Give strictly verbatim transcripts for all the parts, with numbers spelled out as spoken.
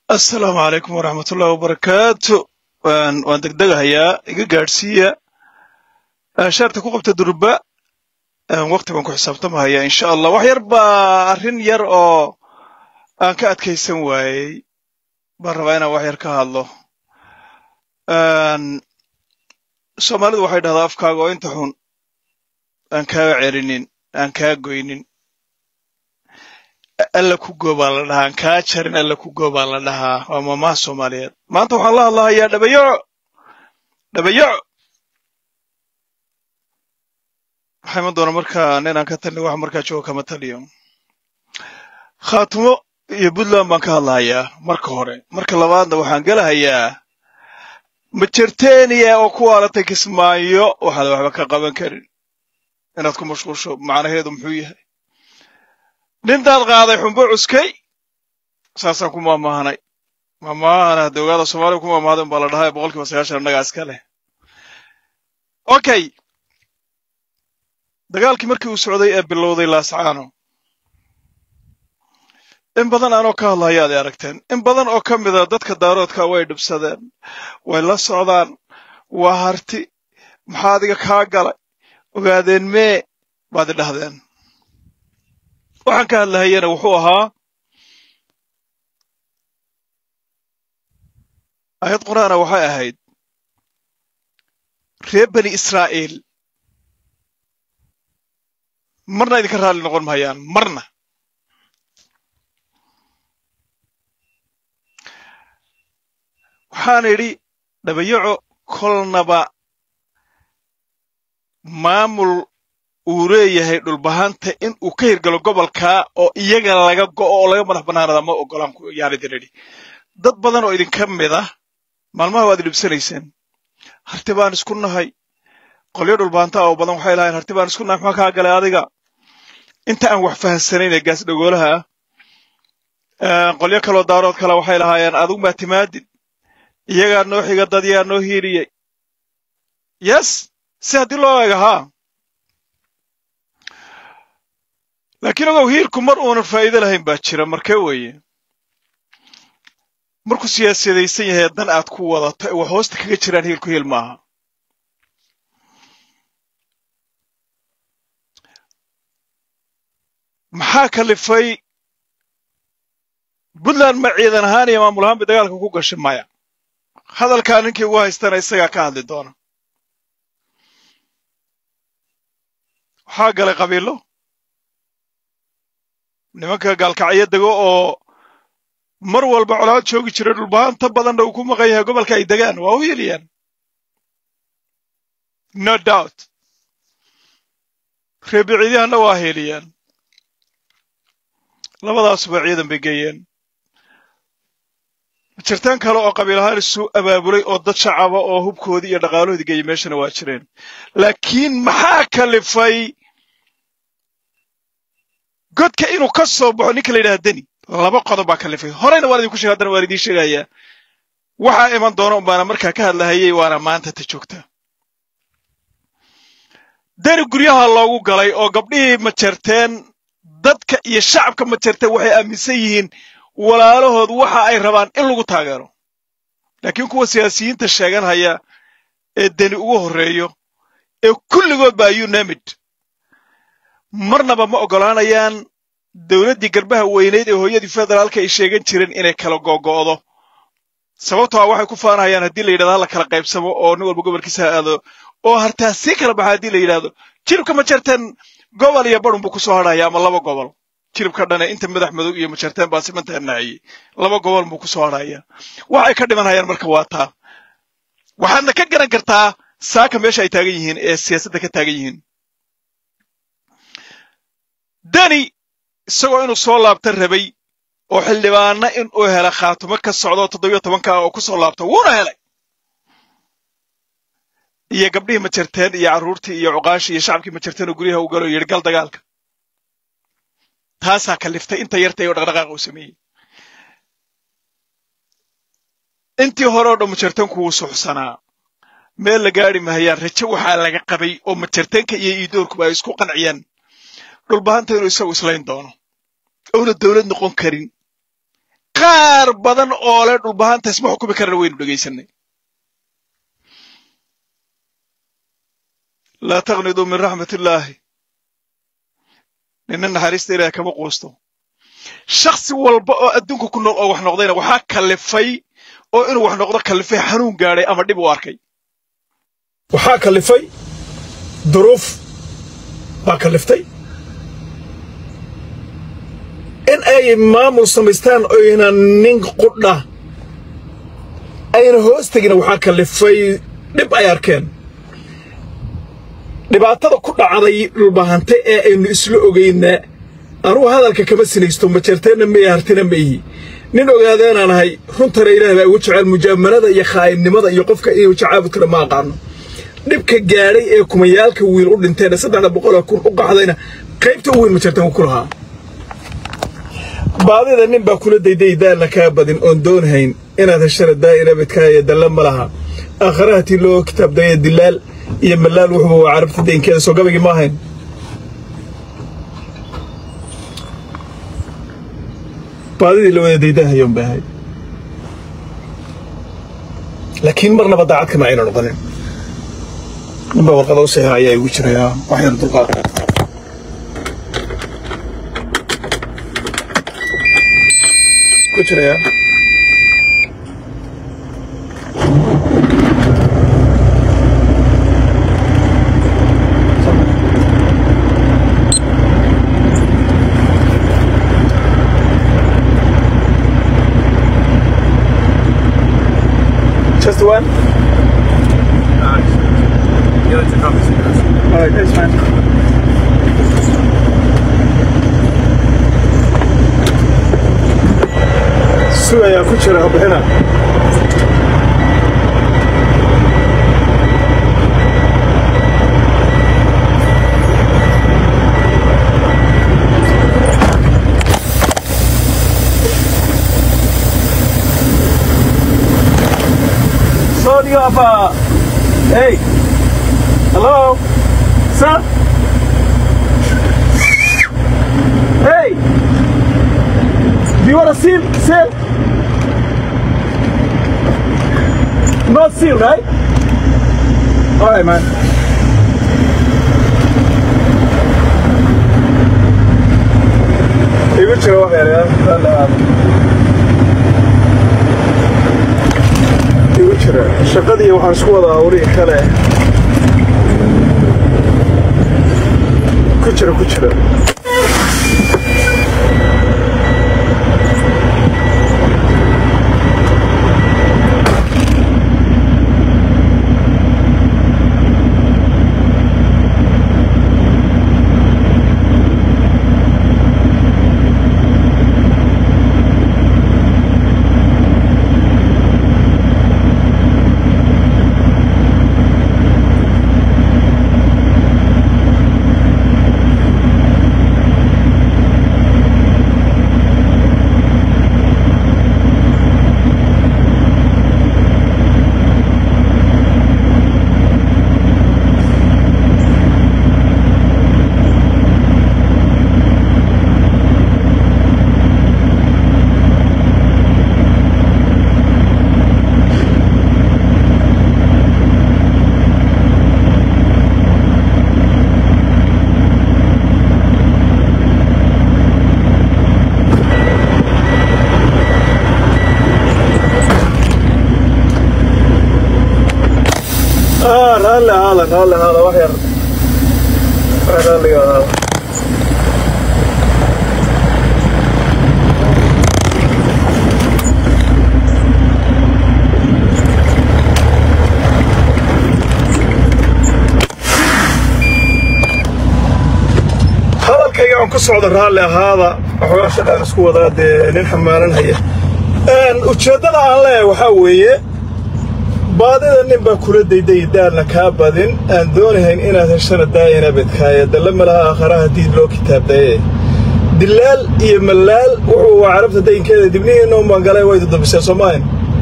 السلام عليكم ورحمة الله وبركاته. وان وان دقدقة هيا إيجا جارسيا شارتك وقبت الدرباء وقت بنكو حسابتما هيا إن شاء الله وحير با أرين ير أو أن كأت كيسن واي برباينا وحير كهالله أن سومالد وحيد هذا أفكاغو إنتحون أن كاو عيرينين أن كاو قوينين ألا كوكو بالله أن كاتشرين ألا كوكو بالله وما ما سوماليات ما أنتو الله الله يا دبيو دبيو waxay doona markaa inaan ka talin wax markaa jooga kama taliyo khaatimo iyo Puntland baan ka hadlayaa marka hore marka labaadna waxaan galahayaa ma jirteeniya oo ku waalatay Kismaayo waxa waxba ka qaban karin inaad ku mashquulsho macnaheedu muxuu yahay nintaad qaaday xumbo cuskay saasan ku maamahanay maamaana dawladda Soomaaliya ku maamaadan baa la dhahay boqolkiiba sagaashan naga iska leh okay dagaalkii markii uu socday ee bilowday laascaano in badan aanoo ka hadlayo aad aragteen in badan oo ka mid ah dadka daaroodka way dhibsadeen way la socdaan waa harti maxaa adiga kaa galay ogaadeen mee baad dhahdeen waxaan ka hadlayana wuxuu ahaa ayad quraana waxay ahayd reer bani Israa'iil marna idinka raali noqon mahayaan marna waxaan idhi dhabayaco kolnaba maamul uu leeyahay dhulbahanta in uu ka hirgalo gobolka oo iyaga laga go'o oo laga madax banaanada ma ogolaan ku yaali diridhi dad badan oo idin ka mid ah maalmaha waad dhibsanayseen harti baan isku nahay qolyo dhulbahanta oo badan waxay lahayn harti baan isku nahay maxaa ka galay adiga inta aan wax fahansanayn gaas dhagoolaha ee qolyo kale oo daarood kale waxay lahaayeen adigu ma timaadid iyaga noo xiga dad yaa noo hiiriyay yes si hadii loo eego ha laakiin ogow hiirku mar uuna faa'iido lahayn baa jira markee weeye markuu siyaasadaysan yahay dan aad ku wadato wax hoosta kaga jiraan hiirku hiil maaha maxaa kalifay Puntland ma ciidan ahaan iyo maamul ahaan dagaalka ku gashay maya hadalka ninkii ugu haystana isaga ka hadli doona waxaa galay qabiilo nimanka gaalkacyo dago oo mar walba colaad joogi jiray dhulbaanta badan uu ku maqan yahay gobolka ay degaan waa u yeeliyaan no doubt reebiciidana waa heeliyaan labadaas ba ciidan bay geeyeen jirtaan kale oo qabiilahaan isu abaabulay oo dad shacab ah oo hubkoodii iyo dhaqaalahoodii geeyay meeshana waa jireen laakiin maxaa kalifay godka inuu ka soo baxo ninka la yiraahdo dani laba qodob baa kalifay horeyna waan idin ku sheegay haddana waan idin sheegayaa waxa iman doona baana markaa ka hadlayay waana maanta ta joogta dani guryaha loogu galay oo gabdhihii ma jirteen dadka iyo shacabka ma jirteen waxay aaminsan yihiin walaalahood waxa ay rabaan in lagu taageero laakiin kuwa siyaasiyiinta sheegan haya ee dani ugu horeeyo ee kulligood baa you name it marnaba ma ogolaanayaan dawladdii garbaha weyneed ee hooyadii federaalka ay sheegan jireen inay kala go'go'do sababtoo ah waxay ku faanayaan haddii la yiraahdo la kala qaybsamo oo nin walba gobolkiisa aado oo hartaa si kala baxa haddii la yiraahdo jiribka ma jirteen gobol iyo badhun buu ku soo hadhaya ama laba gobol jiribka dhane inta madax madow iyo ma jirteen baa simantaanay laba gobol buu ku soo hadhaya waxay ka dhimanayaan marka waa taa waxaadna ka garan kartaa saaka meesha ay taagan yihiin ee siyaasadda ka taagan yihiin dani isagoo inuu soo laabta rabay oo xildhibaana in uu helo khaatimo ka socdo toddoba toban ka oo ku soo laabta wuuna helay iyo gabdhihii ma jirteen iyo caruurtii iyo cuqaashi iyo shacabkii ma jirteen oo guryaha u galo yiri gal dagaalka taasaa kaliftay inta yartay oo dhaqdhaqaaq uu sameeyay intii hore oo dhan ma jirteen kuwu suxsanaa meel la gaari mahayaan rajo waxaa laga qabay oo ma jirteenka iyo iidoorku ay isku qanciyaan dhulbaanta inuu isagu islayn doono oo dawlad noqon karin qaar badan oo leh dhulbahanta isma xukumi karna waynu dhageysanay la taqnidu min rahmatillahi inna naxariista ilaahay kama quusto shakhsi walba oo adduunka ku nool oo wax noqdayna waxa kalifay oo inuu wax noqdo kalifay xanuun gaaray ama dib u arkay waxa kalifay duruuf ba kaliftay in ay maamul samaystaan oo inaan nin qudha ayna hoostagina waxa kalifay dib ay arkeen dhibaatada ku dhacday dhulbahanta ee aynu isla ogeynaa anu hadalka kama sinaysto ma jirteena ma yaartina ma yihi nin ogaadaan ahay runtana ilaahay baa ugu jecel mujaamalada iyo khaaynimada iyo qofka iyo jacaabudka ma aqaano dibka gaaray ee kumayaalka wiil u dhinteen saddex boqol kun u qaxdayna qaybta wiil ma jirteen ku lahaa baadida nin baa kula daydaydaan ka badin oo doonhayn inaad heshada daa'ira bidkaaya dalan malaha aakhirati loo kitab day dilal iyo malaal wuxuu carabta deenkeeda soo gabagi ma ahayn baadidii la wada daydahayoon baahay laakiin marnaba daacad kama ayna noqonin ninba warqada u saxiixa ayaa igu jiraya wax yar dulqaad ku jiraya Just one? No, the other two copies. Alright, that's fine. Suya ku jira habena. Audio of uh, hey, hello, sir, hey, do you want to seal, seal? Not seal, right? All right, man. You will show here, yeah. shaqadii waxaan isku wada awri kale ku jira ku jira هلا هلا هلا هلا وحير هلا هلا هذا كيان كسعود الرالي هذا وحوش الآن اسكو ذات ننحمالن هي أن أتشدد عليه وحويه baadida nin baa kula dayday daarna ka badin aan doonayn inaad heshana daayina bidkaaya dalama laha aakhiraha diid loo kitaabday dilal iyo malaal wuxuu carabta daynkeeda dibnihiina u mangalay way dadbisay Soomaaliya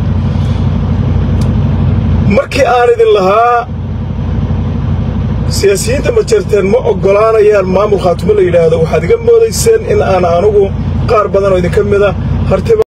markii aan idin lahaa siyaasiyiinta ma jirteen ma ogolaanayaan maamul khaatimo la yiraahdo waxaad iga moodayseen in aan anigu qaar badan oo idin kamid ah hartiba